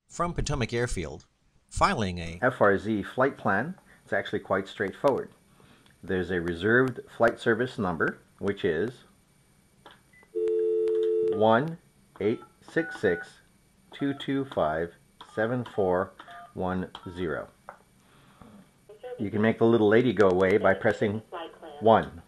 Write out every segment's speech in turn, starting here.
From Potomac Airfield, filing a FRZ flight plan, it's actually quite straightforward. There's a reserved flight service number, which is 1-866-225-7410. You can make the little lady go away by pressing 1.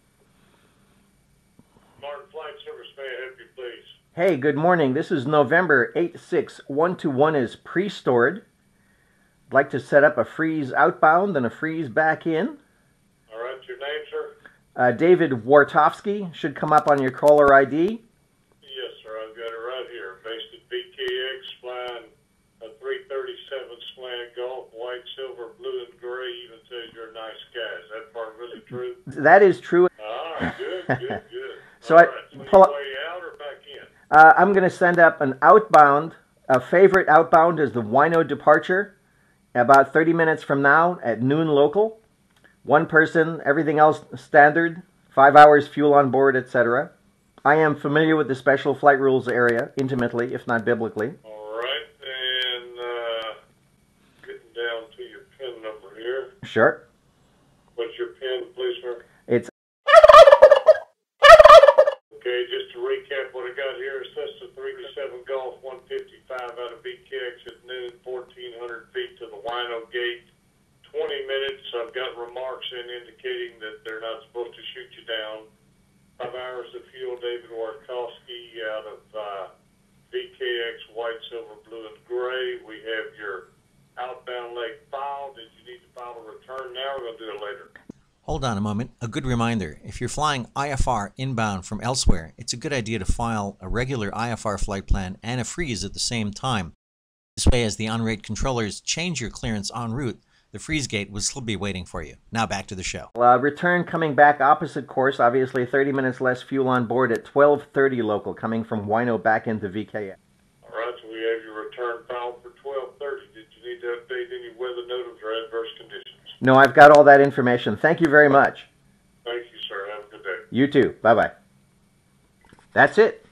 Martin Flight Service, may I help you, please? Hey, good morning. This is November 86121 is pre-stored. I'd like to set up a freeze outbound and a freeze back in. All right, your name, sir? David Wartofsky should come up on your caller ID. Yes, sir, I've got it right here. Based at BKX, flying a 337 slant Gulf, white, silver, blue, and gray. Even says you're a nice guy. Is that part really true? That is true. Ah, good, good, good. So All I right, so pull you up. way out or back in? I'm going to send up an outbound. A favorite outbound is the Wino departure, about 30 minutes from now at noon local. One person, everything else standard, 5 hours fuel on board, etc. I am familiar with the special flight rules area intimately, if not biblically. All right, and getting down to your PIN number here. Sure. What's your PIN, please, sir? It's Okay, just to recap what I got here, it's Cessna 337 Gulf 155 out of BKX at noon, 1,400 feet to the Wino Gate. 20 minutes, I've got remarks in indicating that they're not supposed to shoot you down. 5 hours of fuel, David Warkowski out of BKX, white, silver, blue, and gray. We have your outbound leg filed. Did you need to file a return now, or we're going to do it later? Hold on a moment. A good reminder, if you're flying IFR inbound from elsewhere, it's a good idea to file a regular IFR flight plan and a freeze at the same time. This way, as the on-rate controllers change your clearance en route, the freeze gate will still be waiting for you. Now back to the show. return coming back opposite course, obviously 30 minutes less fuel on board at 12:30 local, coming from Wino back into VKX. All right, so we have your return filed for 12:30. Did you need to update any weather notices or adverse conditions? No, I've got all that information. Thank you very much. Thank you, sir. Have a good day. You too. Bye-bye. That's it.